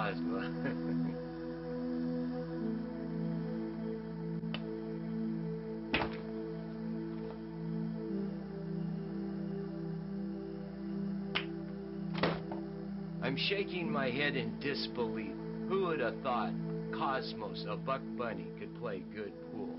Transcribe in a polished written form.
Cosmo. I'm shaking my head in disbelief. Who would have thought Cosmos, a buck bunny, could play good pool?